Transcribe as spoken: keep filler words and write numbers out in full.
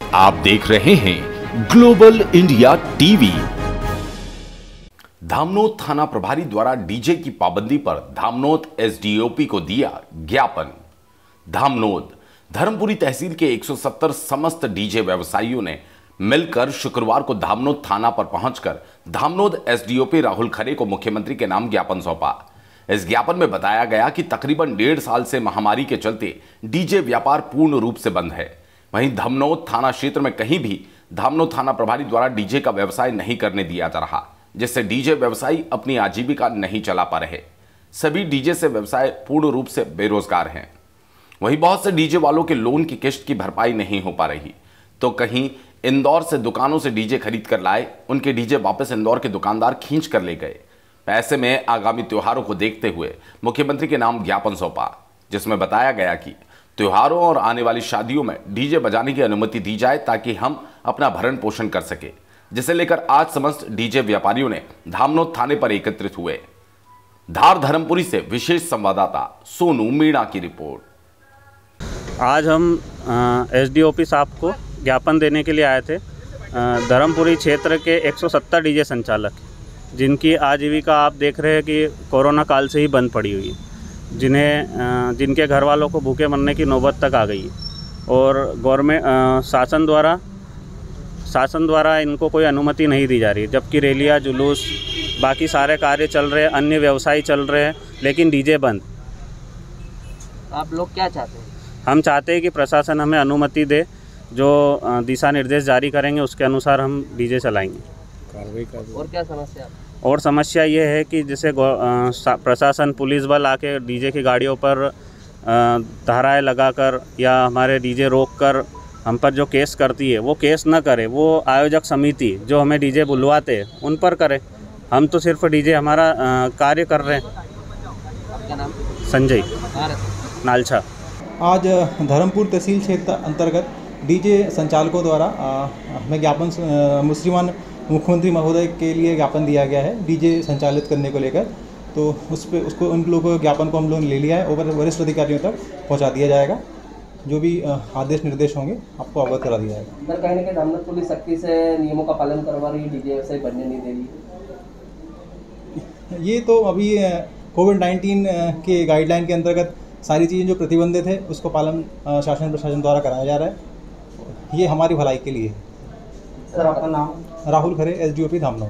आप देख रहे हैं ग्लोबल इंडिया टीवी। धामनोद थाना प्रभारी द्वारा डीजे की पाबंदी पर धामनोद एसडीओपी को दिया ज्ञापन। धामनोद धर्मपुरी तहसील के एक सौ सत्तर समस्त डीजे व्यवसायियों ने मिलकर शुक्रवार को धामनोद थाना पर पहुंचकर धामनोद एसडीओपी राहुल खरे को मुख्यमंत्री के नाम ज्ञापन सौंपा। इस ज्ञापन में बताया गया कि तकरीबन डेढ़ साल से महामारी के चलते डीजे व्यापार पूर्ण रूप से बंद है। वहीं धामनोद थाना क्षेत्र में कहीं भी धामनोद थाना प्रभारी द्वारा डीजे का व्यवसाय नहीं करने दिया जा रहा, जिससे डीजे व्यवसायी अपनी आजीविका नहीं चला पा रहे। सभी डीजे से व्यवसाय पूर्ण रूप से बेरोजगार हैं। वहीं बहुत से डीजे वालों के लोन की किश्त की भरपाई नहीं हो पा रही, तो कहीं इंदौर से दुकानों से डीजे खरीद कर लाए, उनके डीजे वापस इंदौर के दुकानदार खींच कर ले गए। ऐसे में आगामी त्योहारों को देखते हुए मुख्यमंत्री के नाम ज्ञापन सौंपा, जिसमें बताया गया कि त्योहारों और आने वाली शादियों में डीजे बजाने की अनुमति दी जाए ताकि हम अपना भरण पोषण कर सके, जिसे लेकर आज समस्त डीजे व्यापारियों ने धामनोद थाने पर एकत्रित हुए। धार धर्मपुरी से विशेष संवाददाता सोनू मीणा की रिपोर्ट। आज हम एसडीओपी साहब को ज्ञापन देने के लिए आए थे। धर्मपुरी क्षेत्र के एक सौ सत्तर डीजे संचालक, जिनकी आजीविका आप देख रहे हैं कि कोरोना काल से ही बंद पड़ी हुई है, जिन्हें जिनके घर वालों को भूखे मरने की नौबत तक आ गई है और गवर्नमेंट शासन द्वारा शासन द्वारा इनको कोई अनुमति नहीं दी जा रही है, जबकि रैलियाँ, जुलूस, बाकी सारे कार्य चल रहे हैं, अन्य व्यवसाय चल रहे हैं, लेकिन डीजे बंद। आप लोग क्या चाहते हैं? हम चाहते हैं कि प्रशासन हमें अनुमति दे, जो दिशा निर्देश जारी करेंगे उसके अनुसार हम डीजे चलाएंगे। कार्रवाई कर। और क्या समस्या है? और समस्या ये है कि जैसे प्रशासन, पुलिस बल आके डीजे की गाड़ियों पर धाराएं लगाकर या हमारे डीजे रोककर हम पर जो केस करती है वो केस न करे, वो आयोजक समिति जो हमें डीजे बुलवाते हैं उन पर करे। हम तो सिर्फ डीजे हमारा कार्य कर रहे हैं। आपका नाम? संजय नालछा। आज धर्मपुर तहसील क्षेत्र अंतर्गत डीजे संचालकों द्वारा हमें ज्ञापन श्रीमान मुख्यमंत्री महोदय के लिए ज्ञापन दिया गया है डीजे संचालित करने को लेकर। तो उस पर उसको उन लोगों के ज्ञापन को हम लोग ले लिया है और वरिष्ठ अधिकारियों तक पहुंचा दिया जाएगा। जो भी आदेश निर्देश होंगे आपको अवगत करा दिया जाएगा। सर, कहीं ना कहीं धामनोद पुलिस सख्ती से नियमों का पालन करवा रही है, डीजे व्यवसाय बनने नहीं दे रही। ये तो अभी कोविड नाइन्टीन के गाइडलाइन के अंतर्गत सारी चीज़ें जो प्रतिबंधित है उसको पालन शासन प्रशासन द्वारा कराया जा रहा है। ये हमारी भलाई के लिए है। सर, आपका नाम? राहुल खरे, एसडीओपी धामनोद।